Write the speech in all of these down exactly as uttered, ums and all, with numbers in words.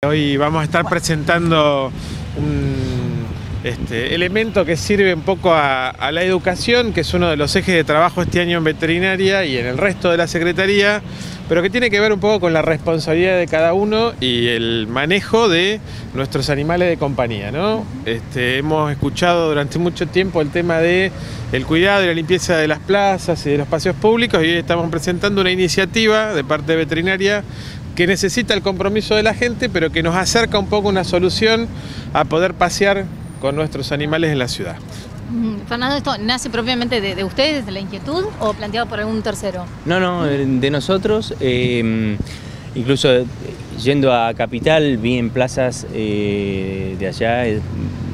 Hoy vamos a estar presentando un este, elemento que sirve un poco a, a la educación, que es uno de los ejes de trabajo este año en veterinaria y en el resto de la Secretaría, pero que tiene que ver un poco con la responsabilidad de cada uno y el manejo de nuestros animales de compañía, ¿no? Este, hemos escuchado durante mucho tiempo el tema de el cuidado y la limpieza de las plazas y de los paseos públicos, y hoy estamos presentando una iniciativa de parte de veterinaria que necesita el compromiso de la gente, pero que nos acerca un poco una solución a poder pasear con nuestros animales en la ciudad. Fernando, ¿esto nace propiamente de, de ustedes, de la inquietud, o planteado por algún tercero? No, no, de nosotros. Eh, incluso yendo a Capital vi en plazas eh, de allá eh,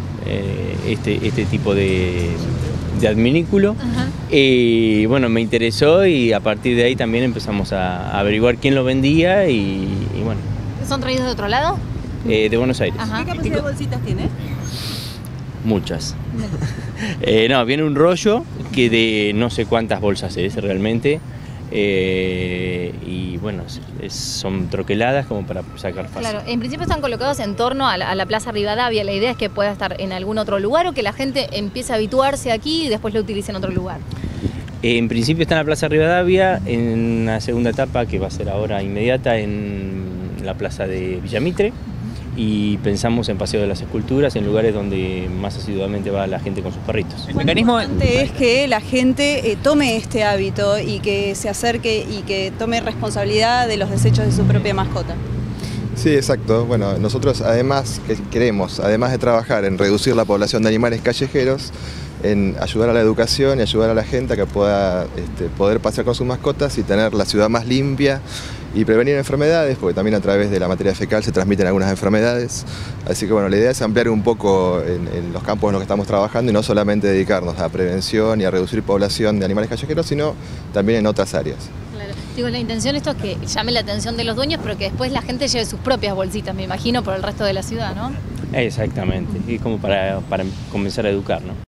este, este tipo de, de adminículo. Y bueno, me interesó y a partir de ahí también empezamos a averiguar quién lo vendía y, y bueno. ¿Son traídos de otro lado? Eh, de Buenos Aires. Ajá. ¿Qué capacidad de bolsitas tiene? Muchas. eh, no, viene un rollo que de no sé cuántas bolsas es realmente. Eh, y bueno, es, son troqueladas como para sacar fácil. Claro, en principio están colocados en torno a la, a la Plaza Rivadavia. La idea es que pueda estar en algún otro lugar o que la gente empiece a habituarse aquí y después lo utilice en otro lugar. Eh, en principio está en la Plaza Rivadavia, en la segunda etapa que va a ser ahora inmediata en la Plaza de Villamitre. Y pensamos en Paseo de las Esculturas, en lugares donde más asiduamente va la gente con sus perritos. El mecanismo es que la gente eh, tome este hábito y que se acerque y que tome responsabilidad de los desechos de su propia mascota. Sí, exacto. Bueno, nosotros además que queremos, además de trabajar en reducir la población de animales callejeros, en ayudar a la educación y ayudar a la gente a que pueda este, poder pasear con sus mascotas y tener la ciudad más limpia y prevenir enfermedades, porque también a través de la materia fecal se transmiten algunas enfermedades. Así que bueno, la idea es ampliar un poco en, en los campos en los que estamos trabajando y no solamente dedicarnos a prevención y a reducir población de animales callejeros, sino también en otras áreas. Claro. Digo, la intención esto es que llame la atención de los dueños, pero que después la gente lleve sus propias bolsitas, me imagino, por el resto de la ciudad, ¿no? Exactamente, y como para, para comenzar a educar, ¿no?